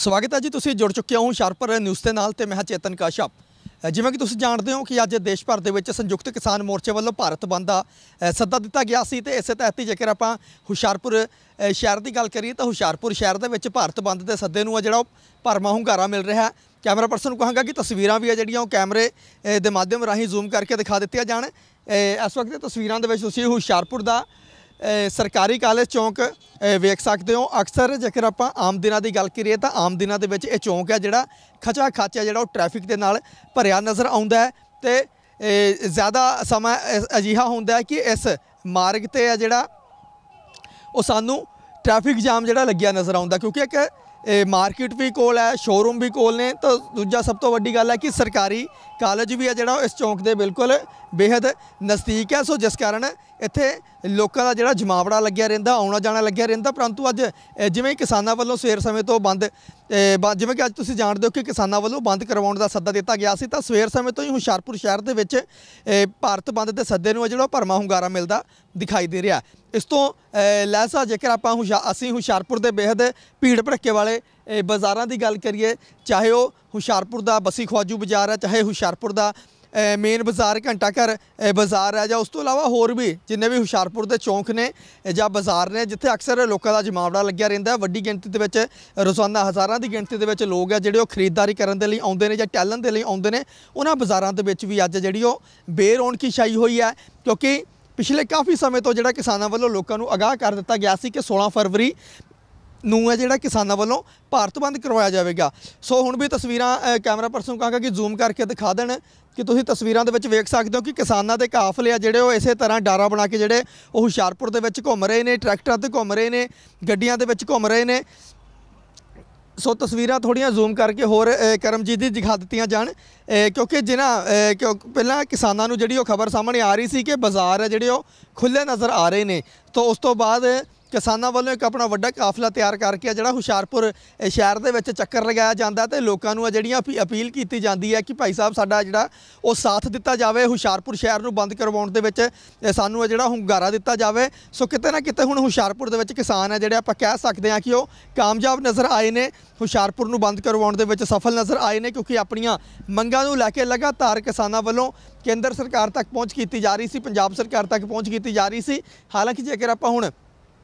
स्वागत है जी। तुसीं जुड़ चुके हो हुशियारपुर न्यूज़ के नाल ते मैं चेतन काशप। जिवें कि तुसीं जानते हो कि अज देश भर दे संयुक्त किसान मोर्चे वालों भारत बंद का सद्दा दिता गया सी ते इस तहत ही जेकर आपां हुशियारपुर शहर की गल करिए तो हुशियारपुर शहर दे विच भारत बंद के सद्दे नूं जिहड़ा भरवां hungaरा मिल रहा है। कैमरा पर्सन कहांगा कि तस्वीरां भी है जिहड़ियां कैमरे के माध्यम राहीं जूम करके दिखा दित्तियां जाण। इस वक्त तस्वीरां दे विच तुसीं हुशियारपुर दा सरकारी कॉलेज चौंक वेख सकते हो। अक्सर जेकर आप आम दिनों की गल करिए तो आम दिनों के चौंक है जोड़ा खचा खच है जो ट्रैफिक के नाल भरिया नज़र आता है। तो ज़्यादा समा अजिहा होंदा है कि इस मार्ग ते है जोड़ा सानू ट्रैफिक जाम जोड़ा लग्या नज़र आता, क्योंकि एक मार्केट भी कोल है, शोरूम भी कोल ने। तो दूजा सब तो वड्डी गल है कि सरकारी कॉलेज भी है जोड़ा इस चौंक के बिल्कुल बेहद नज़दीक है। सो जिस कारण इत्थे लोगों का जोड़ा जमावड़ा लग्या रहिंदा, आउणा जाना लग्या रहिंदा। परंतु अज जिवें किसानां वल्लों सवेर समय तो बंद जिवें कि अज तुसीं जाणदे हो कि किसानां वल्लों बंद करवाउण दा सद्दा दिता गया सी, तां सवेर समय तो ही हुशियारपुर शहर दे विच भारत बंद के सद्दे नूं जिहड़ा भरवां hungaरा मिलदा दिखाई दे रहा। इस तो लैसा जेकर आपां असीं हुशियारपुर दे बेहद भीड़ भड़के वाले बाज़ारां दी गल करिए, चाहे वो हुशियारपुर दा बसी ख्वाजू बाज़ार है, चाहे हुशियारपुर दा मेन बाज़ार घंटा घर बाज़ार है, जां उस तो इलावा होर भी जिन्ने भी हुशियारपुर के चौंक ने जां बाज़ार ने जिथे अक्सर लोगों का जमावड़ा लग्या रहिंदा। वड्डी गिणती दे विच रोज़ाना हज़ारां की गिणती दे विच लोग है जिहड़े खरीददारी करन दे लई आउंदे ने जां टहलन दे लई आउंदे ने। उन्हां बाज़ारां दे विच भी अज जिहड़ी बेरौनकी छाई हुई है, क्योंकि पिछले काफ़ी समय तो जिहड़ा किसानां वल्लों लोकां नूं आगाह कर दिता गया सी कि 16 फरवरी नूं है जिहड़ा किसानां वल्लों भारत बंद करवाया जाएगा। सो हुण भी तस्वीरां कैमरा पर्सन कहांगा कि जूम करके दिखा देण कि तुसीं तस्वीरां दे विच वेख सकदे हो कि किसानां दे काफले आ जिहड़े वो इस तरह डारा बना के जिहड़े वो हुशियारपुर दे विच घुम रहे ने, ट्रैक्टरां ते घुम रहे ने, गड्डियां दे विच घुम रहे ने। सो तस्वीरां थोड़ियां जूम करके होर करमजीत दी दिखा दित्तियां जाण, क्योंकि पहलां किसानां नूं जिहड़ी खबर सामने आ रही सी कि बाज़ार है जिहड़े खुले नज़र आ रहे ने। तो उस तो बाद किसानां वालों एक अपना वड्डा काफला तैयार करके जिहड़ा हुशियारपुर शहर दे विच चक्कर लगाया जाता ते लोकां नूं जिहड़ियां अपील की जाती है कि भाई साहब साडा जिहड़ा वो साथ दिता जाए, हुशियारपुर शहर नूं बंद करवाउण दे विच सानूं जिहड़ा hungaरा दिता जाए। सो किते ना किते हुण हुशियारपुर दे विच किसान है जिहड़े आपां कह सकते हैं कि वो कामयाब नज़र आए ने, हुशियारपुर नूं बंद करवाउण दे विच सफल नज़र आए ने, क्योंकि अपनियां मंगां नूं लैके लगातार किसानां वालों केंद्र सरकार तक पहुँच की जा रही सी, पंजाब सरकार तक पहुँच की जा रही सी। हालांकि जेकर आपां हुण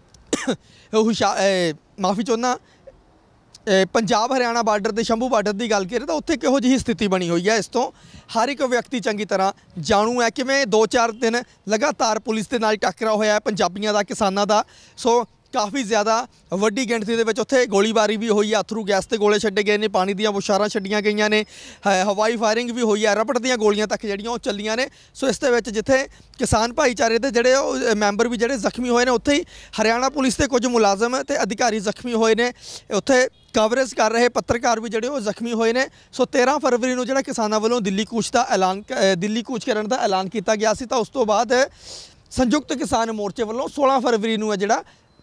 माफ़ी चाहुंदा पंजाब हरियाणा बार्डर के शंभू बार्डर की गल करें तो उत्थे किहो जी स्थिति बनी हुई है, इस तो हर एक व्यक्ति चंगी तरह जाणू है। किवें 2-4 दिन लगातार पुलिस के नाल टकरा होया है पंजाबियों का, किसानों का। सो काफ़ी ज़्यादा वड्डी गिणती दे विच उत्थे गोलीबारी भी हुई है, अथरू गैस के गोले छड्डे गए ने, पानी दीयां बुछारां छड्डियां गईयां ने, हवाई फायरिंग भी हुई है, रबड़ दीयां गोलियां तक जिहड़ियां वो चलियां ने। सो इस दे विच जिथे किसान भाईचारे दे जिहड़े मैंबर भी जिहड़े जख्मी होए ने, उत्थे ही हरियाणा पुलिस के कुछ मुलाजम ते अधिकारी जख्मी होए ने, उत्थे कवरेज कर रहे पत्रकार भी जिहड़े जख्मी होए ने। सो 13 फरवरी नूं जिहड़ा किसानां वल्लों दिल्ली कूच करन दा ऐलान किया गया सी। तां उस तो बाद संयुक्त किसान मोर्चे वल्लों 16 फरवरी नूं जिहड़ा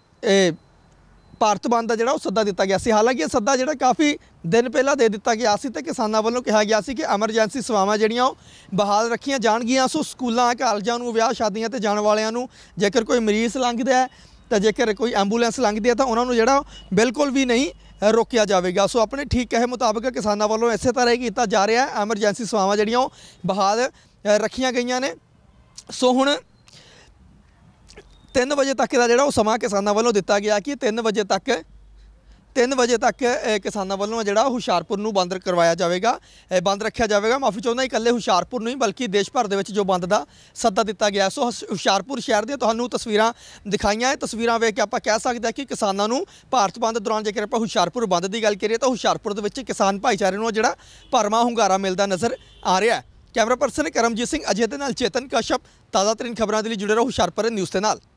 भारत बंद का जिहड़ा सद्दा दिता गया सी। हालांकि यह सद्दा जिहड़ा काफ़ी दिन पहला दे दिता गया सी ते किसानां वल्लों कहा गया सी कि एमरजेंसी सेवावां जिहड़ियां बहाल रखियां जाणगियां। सो स्कूलों कालजां नूं विआह शादियां ते जाण वालियां नूं जेकर कोई मरीज़ लंघदा है तो जेकर कोई एंबूलेंस लंघदी है तो उन्होंने जिहड़ा बिल्कुल भी नहीं रोकिया जाएगा। सो अपने ठीक कहे मुताबिक किसानां वल्लों इस तरह ही किया जा रहा है, एमरजेंसी सेवावां जिहड़ियां बहाल रखियां गईयां ने। सो हुण 3 बजे तक का जो समा किसानों वालों दिता गया कि 3 बजे तक किसानों वालों जो हुशियारपुर नूं बंद करवाया जाएगा, बंद रखा जाएगा। माफ़ी चाहुंदा इकल्ले हुशियारपुर नहीं बल्कि देश भर दे विच जो बंद का सद्दा दिता गया। सो हुशियारपुर शहर दी तुहानूं तस्वीरां दिखाईयां, तस्वीरां वेख के आपां कह सकते हैं कि किसानों नूं भारत बंद दौरान जेकर आपां हुशियारपुर बंद की गल करिए तो हुशियारपुर दे विच किसान भाईचारे नूं जिहड़ा भरवां hungaरा मिलदा नज़र आ रहा है। कैमरा पर्सन करमजीत सिंह अजय दे नाल चेतन काशप, ताज़ा तरीन खबरां दे लई जुड़े रहो हुशियारपुर न्यूज़ के नाल।